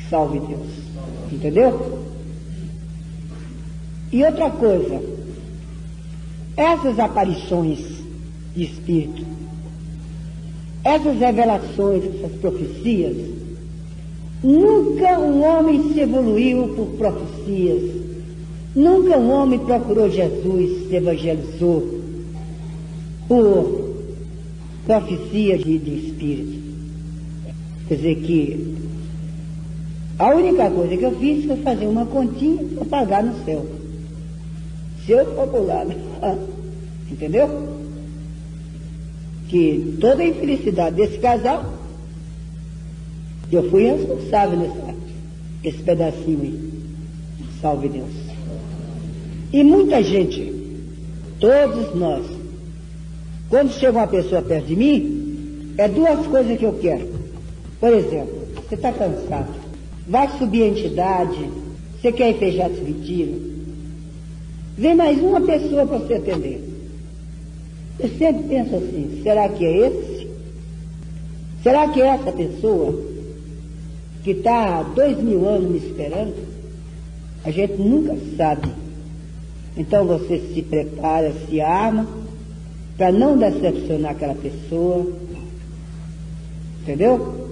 Salve Deus. Entendeu? E outra coisa, essas aparições de espírito, essas revelações, essas profecias, nunca um homem se evoluiu por profecias, nunca um homem procurou Jesus, se evangelizou por profecia de espírito. Quer dizer que a única coisa que eu fiz foi fazer uma continha para pagar no céu. Se eu for por lá, entendeu? Que toda a infelicidade desse casal, eu fui responsável nesse pedacinho aí. Salve Deus. E muita gente, todos nós, quando chega uma pessoa perto de mim, é duas coisas que eu quero. Por exemplo, você está cansado, vai subir a entidade, você quer ir fechar esse retiro, vem mais uma pessoa para você atender. Eu sempre penso assim, será que é esse? Será que é essa pessoa que está há 2000 anos me esperando? A gente nunca sabe. Então você se prepara, se arma, para não decepcionar aquela pessoa. Entendeu?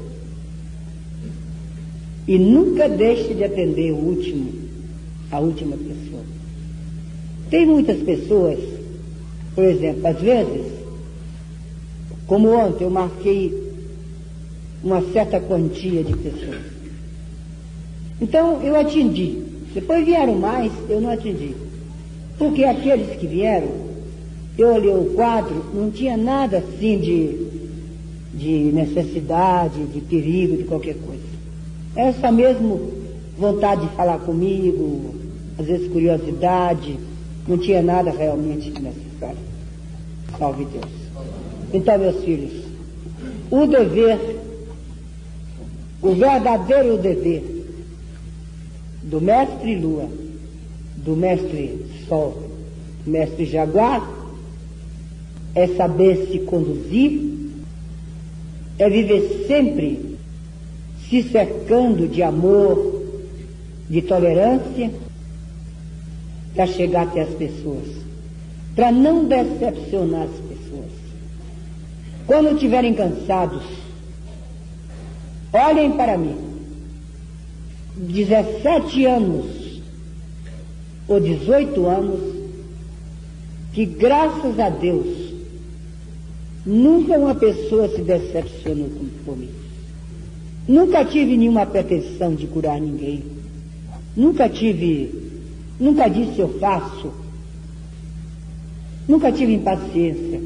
E nunca deixe de atender a última pessoa. Tem muitas pessoas, por exemplo, às vezes, como ontem eu marquei uma certa quantia de pessoas. Então eu atendi. Depois vieram mais, eu não atendi. Porque aqueles que vieram, eu olhei o quadro, não tinha nada assim de necessidade, de perigo, de qualquer coisa. Essa mesmo vontade de falar comigo, às vezes curiosidade, não tinha nada realmente necessário. Salve Deus. Então, meus filhos, o dever, o verdadeiro dever do mestre Lua, do mestre Sol, do mestre Jaguar, é saber se conduzir, é viver sempre se cercando de amor, de tolerância, para chegar até as pessoas, para não decepcionar as pessoas. Quando estiverem cansados, olhem para mim. 17 anos ou 18 anos que, graças a Deus, nunca uma pessoa se decepcionou por mim. Nunca tive nenhuma pretensão de curar ninguém. Nunca disse eu faço. Nunca tive impaciência.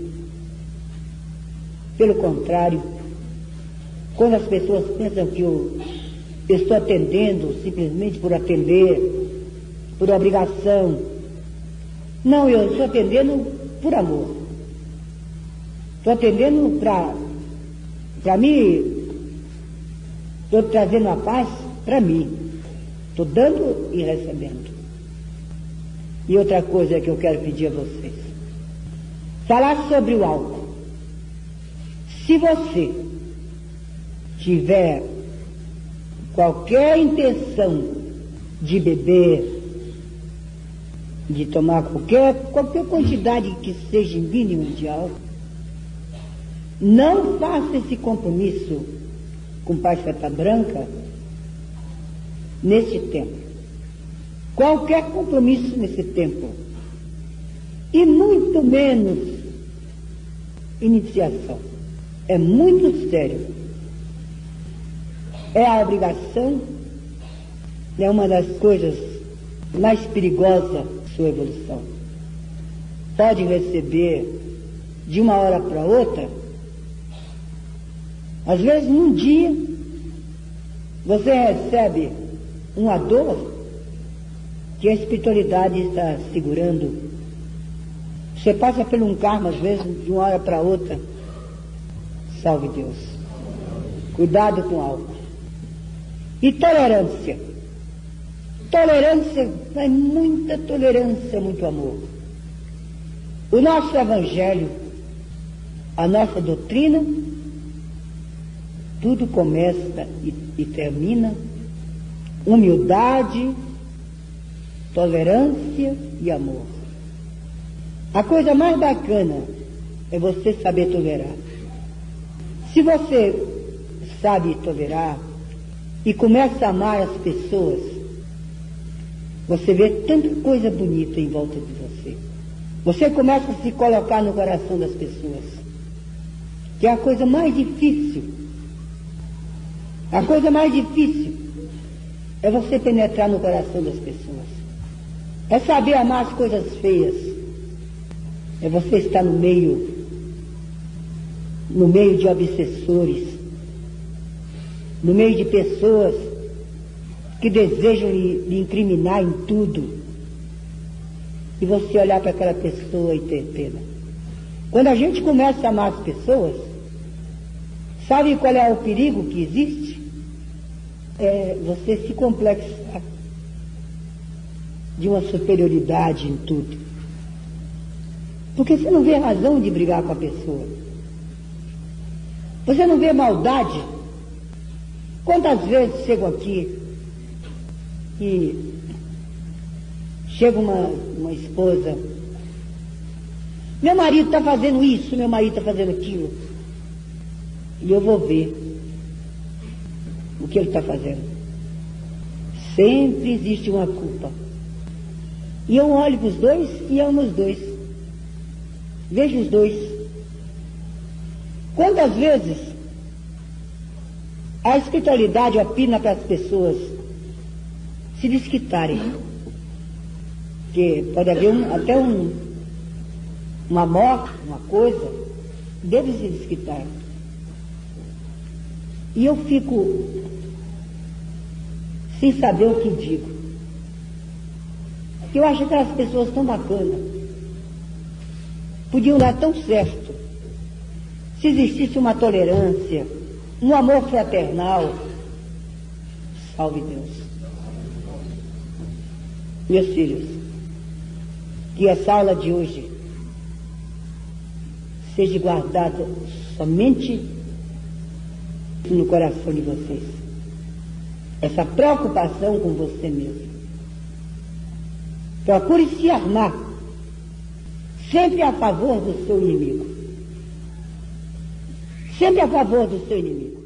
Pelo contrário, quando as pessoas pensam que eu estou atendendo simplesmente por atender, por obrigação, não, eu estou atendendo por amor. Estou atendendo para mim, estou trazendo a paz para mim. Estou dando e recebendo. E outra coisa que eu quero pedir a vocês. Falar sobre o álcool. Se você tiver qualquer intenção de beber, de tomar qualquer quantidade que seja mínima de álcool, não faça esse compromisso com Pai Feta Branca nesse tempo. Qualquer compromisso nesse tempo. E muito menos iniciação. É muito sério. É a obrigação, é uma das coisas mais perigosas da sua evolução. Pode receber de uma hora para outra, às vezes num dia, você recebe uma dor que a espiritualidade está segurando. Você passa por um karma, às vezes, de uma hora para outra. Salve Deus. Cuidado com o álcool. E tolerância. Tolerância, é muita tolerância, muito amor. O nosso evangelho, a nossa doutrina, tudo começa e termina humildade, tolerância e amor. A coisa mais bacana é você saber tolerar. Se você sabe tolerar e começa a amar as pessoas, você vê tanta coisa bonita em volta de você. Você começa a se colocar no coração das pessoas, que é a coisa mais difícil. A coisa mais difícil é você penetrar no coração das pessoas. É saber amar as coisas feias. É você estar no meio de obsessores, no meio de pessoas que desejam lhe incriminar em tudo. E você olhar para aquela pessoa e ter pena. Quando a gente começa a amar as pessoas, sabe qual é o perigo que existe? É você se complexar de uma superioridade em tudo. Porque você não vê razão de brigar com a pessoa. Você não vê maldade. Quantas vezes chego aqui e chega uma esposa, meu marido está fazendo isso, meu marido está fazendo aquilo, e eu vou ver o que ele está fazendo. Sempre existe uma culpa. E eu olho para os dois e amo os dois. Vejo os dois. Quantas vezes a espiritualidade opina para as pessoas se desquitarem? Porque pode haver até uma morte, uma coisa, deve se desquitar. E eu fico sem saber o que digo. Porque eu acho aquelas pessoas tão bacanas. Podiam dar tão certo. Se existisse uma tolerância, um amor fraternal. Salve Deus. Meus filhos, que essa aula de hoje seja guardada somente no coração de vocês. Essa preocupação com você mesmo. Procure se armar sempre a favor do seu inimigo. Sempre a favor do seu inimigo.